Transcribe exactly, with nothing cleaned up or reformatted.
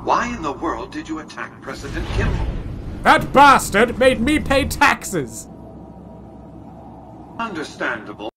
Why in the world did you attack President Kimball? That bastard made me pay taxes! Understandable.